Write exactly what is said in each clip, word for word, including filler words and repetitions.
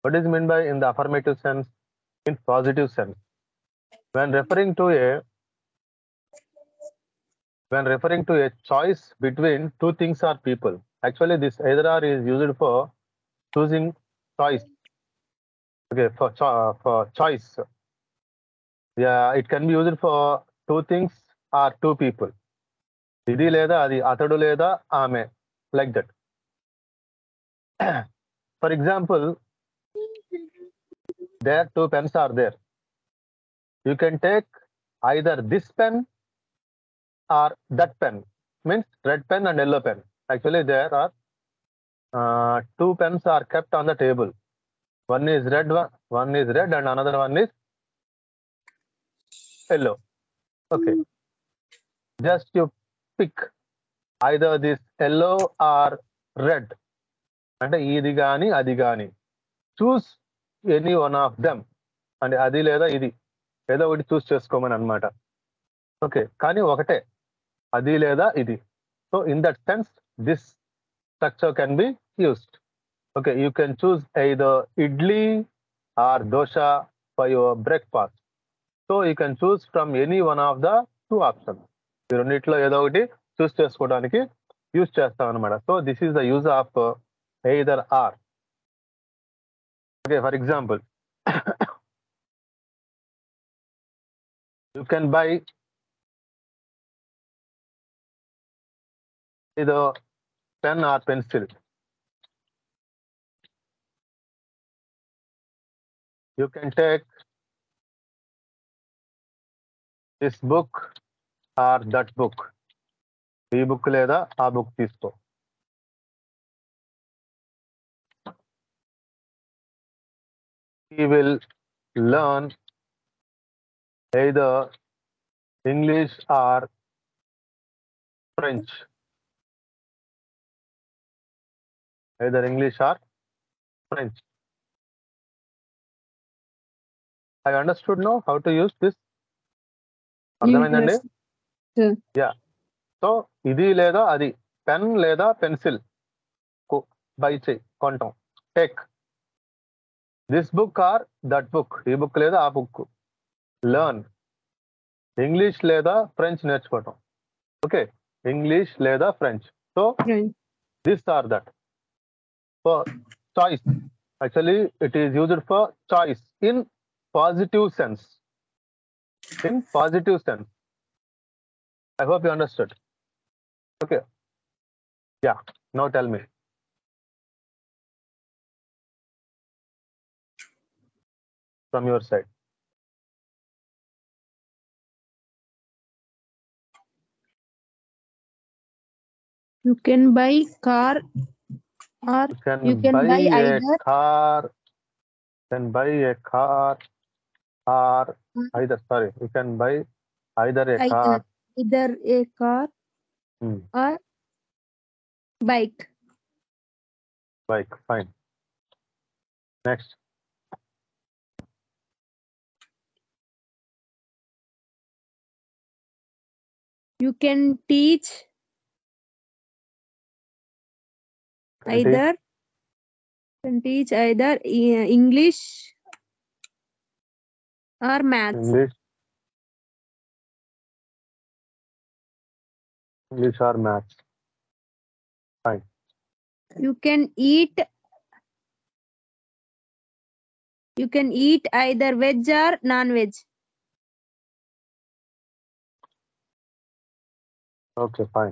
What is meant by in the affirmative sense? In positive sense. When referring to a when referring to a choice between two things or people, actually this either or is used for choosing choice. Okay, for cho- for choice. Yeah, it can be used for two things or two people. ఇది లేదా అది అతడు లేదా ఆమె, like that. For example, there two pens are there. You can take either this pen or that pen. Means red pen and yellow pen. Actually, there are uh, two pens are kept on the table. One is red, one, one is red, and another one is yellow. Okay. Just you pick either this yellow or red. అంటే ఇది కానీ అది కానీ choose any one of them, అంటే అది లేదా ఇది ఏదో ఒకటి చూస్ చేసుకోమని అనమాట. ఓకే, కానీ ఒకటే అది లేదా ఇది. So in that sense this structure can be used. Okay, you can choose either idli or dosa for your breakfast. So you can choose from any one of the two options. ఈ రెండిట్లో ఏదో ఒకటి చూస్ చేసుకోవడానికి యూజ్ చేస్తాం అనమాట. So this is the use of either or. Okay, for example, you can buy either pen or pencil. You can take this book or that book. ఈ book లేదా ఆ బుక్ తీసుకో. He will learn either English or French. Either English or French. I understood now how to use this. అర్థమైందండి? Yeah. So ఇది లేదా అది, pen లేదా pencil buy చేయి, కొంటాం. Take this book or that book, ఈ బుక్ లేదా ఆ బుక్. లర్న్ ఇంగ్లీష్ లేదా ఫ్రెంచ్ నేర్చుకోవటం. ఓకే, ఇంగ్లీష్ లేదా French. So this or that. For choice, actually it is used for choice in positive sense. In positive sense. I hope you understood. Okay, yeah, now tell me. From your side. You can buy car or You can, you can buy, buy a either car. You can buy a car or either. Sorry, you can buy either a either, car. either a car Hmm. or bike. Bike. Fine. Next. You can teach Can either teach. can teach either uh, English or maths. English. English or maths. Fine. You can eat you can eat either veg or non-veg. Okay, fine.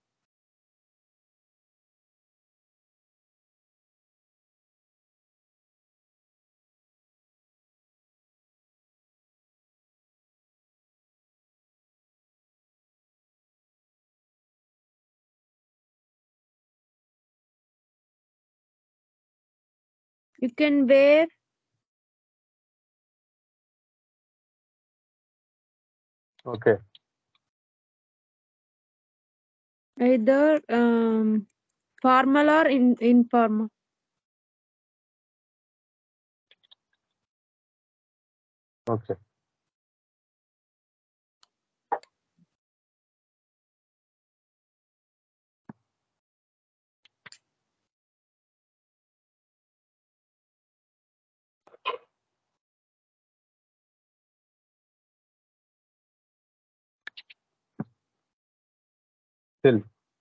You can wear Okay. either um, formal or in, informal. Okay. Pencil.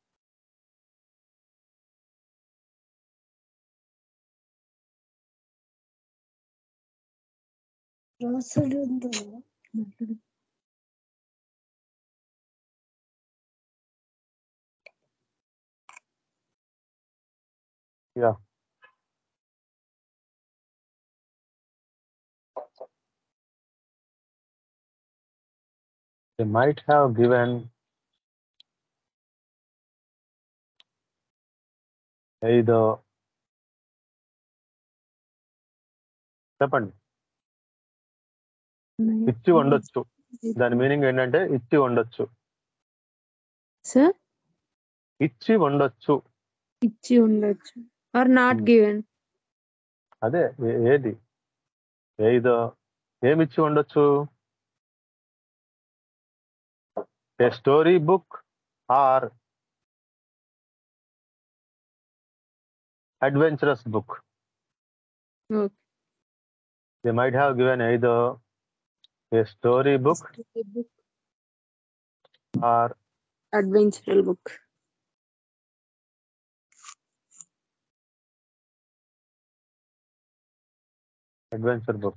Yeah. They might have given either. చెప్పండి. ఇచ్చి ఉండొచ్చు. దాని meaning ఏంటంటే ఇచ్చి ఉండొచ్చు. Sir ఇచ్చి ఉండొచ్చు. ఇచ్చి ఉండొచ్చు ఆర్ నాట్ గివెన్. అదే ఏ- ఏది ఏదో ఏమిచ్చి ఉండొచ్చు. A story book or adventurous book. Okay. They might have given either a story book or adventurous book. adventure book.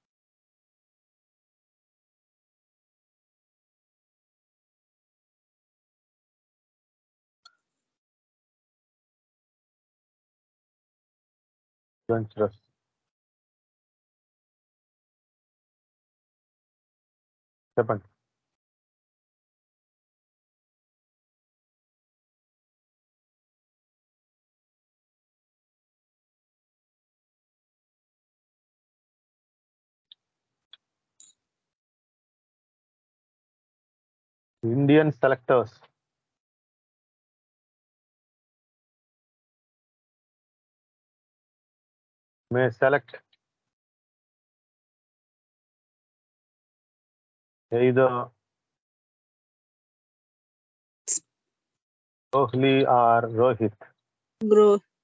Adventurous. చెప్పండి. Indian selectors may select either Kohli or Rohit. Bro.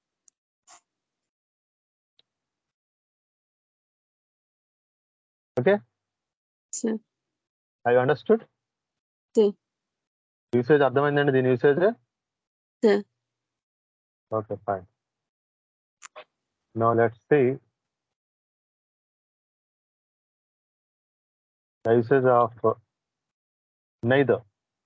Okay, sir I understood. Sir. Usage అర్థమైందండి దీని usage. Sir. Okay fine. Now let's see the usage of neither.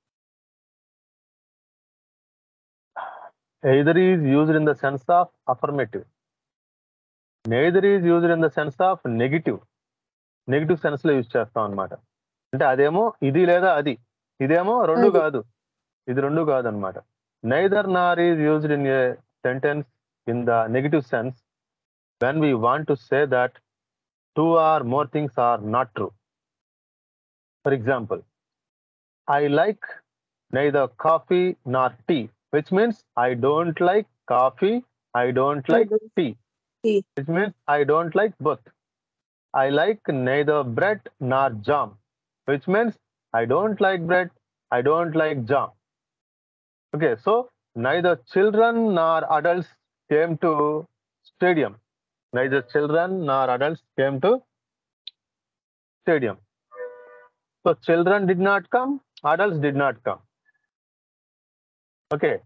Either is used in the sense of affirmative. Neither is used in the sense of negative. Negative sense లో use చేస్తాం అన్నమాట. అంటే అదేమో ఇది లేదా అది, ఇదేమో రెండు అది. కాదు, ఇది రెండు కాదు అనమాట. Neither nor is used in a sentence in the negative sense when we want to say that two or more things are not true. For example, I like neither coffee nor tea, which means I don't like coffee, I don't like tea, Tea. Which means I don't like both. I like neither bread nor jam, which means I don't like bread, I don't like jam. Okay, so neither children nor adults came to stadium. Neither children nor adults came to stadium. So children did not come, adults did not come. Okay.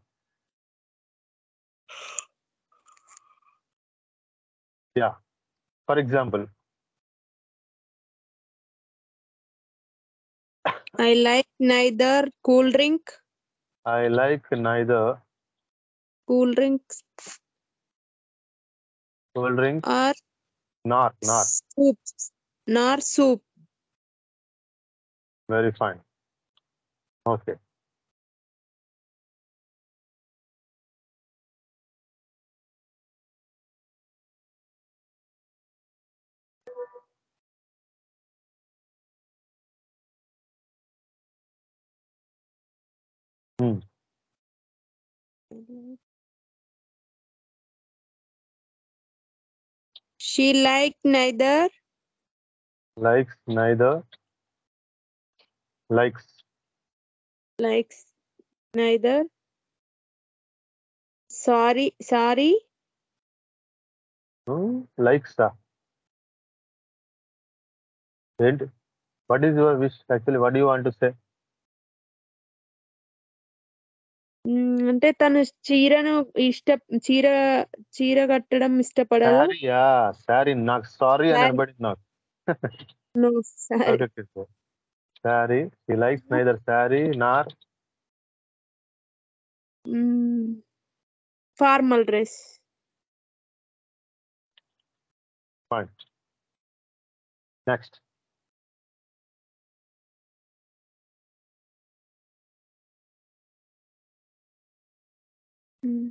Yeah. For example, I like neither cool drink, I like neither cool drinks cold drink or nor nor. soup, nor soup. Very fine. Okay. Hmm. She liked neither Likes neither likes. likes neither sorry sorry Hmm? Likes. ah. ఏంటి? What is your wish actually? What do you want to say? అంటే తను చీరను ఇష్ట చీర చీర కట్టడం ఇష్టపడదు. శారీయా శారీ నాకు sorry అని అనబడింది నాకు. No, sorry. Okay, okay. Saree. She likes neither saree nor Mm, formal dress. fine. Next. Mm.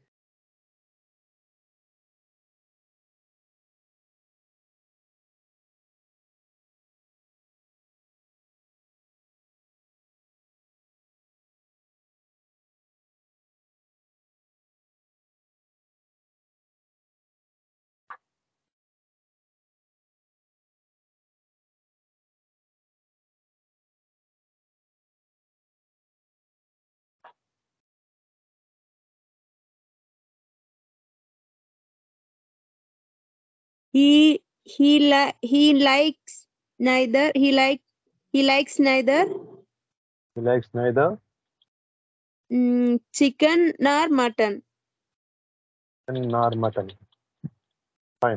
He he li- he likes neither he like he likes neither He likes neither mm, chicken nor mutton. chicken nor mutton. Fine.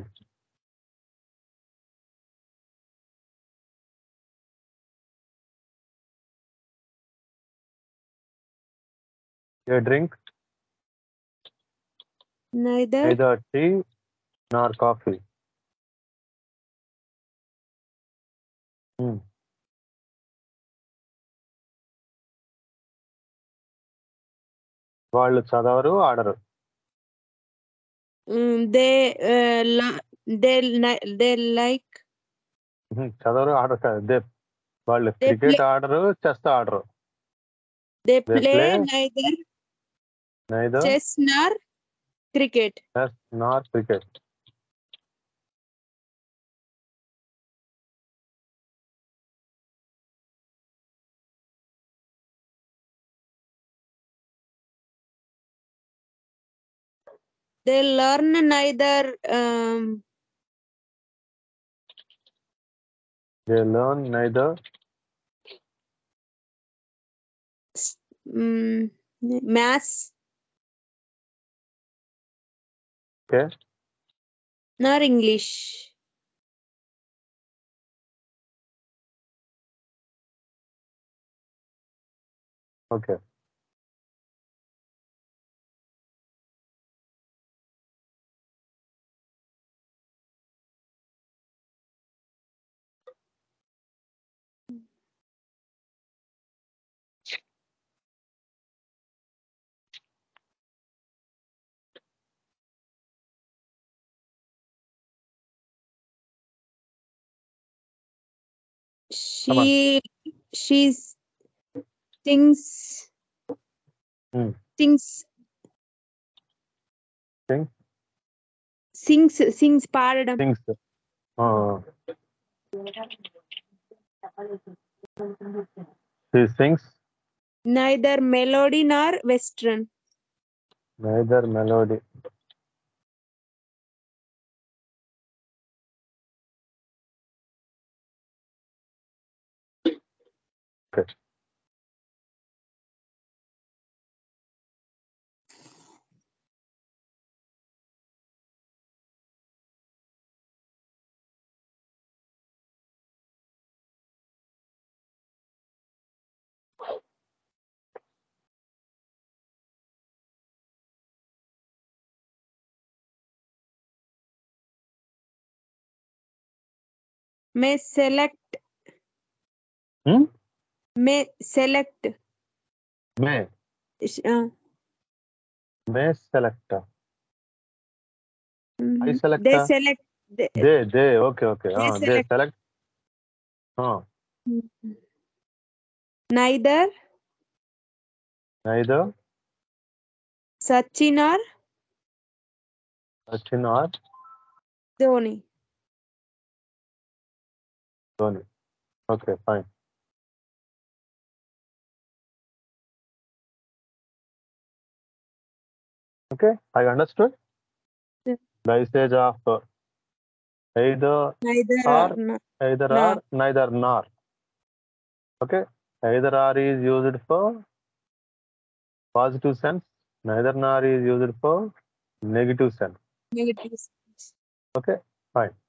They drink Neither neither tea nor coffee. Hmm. వాళ్ళు చదవరు ఆడరు. mm, they uh, la- they li- they like Mhm. చదవరు ఆడరు కాదు. They వాళ్ళు They cricket play- ఆడరు chess ఆడరు. they They play play neither neither chess nor cricket. chess nor cricket. They learn neither um, They learn neither mm, maths okay nor English. okay. She she's things Hmm. things Sing sings sings పాడడం. sings. Uh, she sings Neither melody nor western. neither melody. Okay. May select Hmm? may select May uh, may select. mhm. I select. they select they, They they okay okay. they Uh, they select select. Uh, Mhm. neither neither Sachin or Sachin or Dhoni. Dhoni. Okay, fine. Okay, I understood. Yeah. The usage of uh, either Neither or, or no- either nor. or, neither nor. Okay, either or is used for positive sense, neither nor is used for negative sense. Negative. Okay, fine.